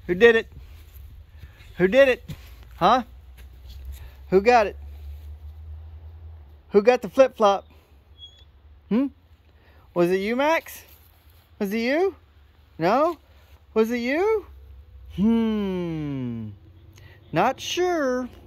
Who did it? Who did it? Huh? Who got it? Who got the flip-flop? Was it you, Max? Was it you? No? Was it you? Not sure.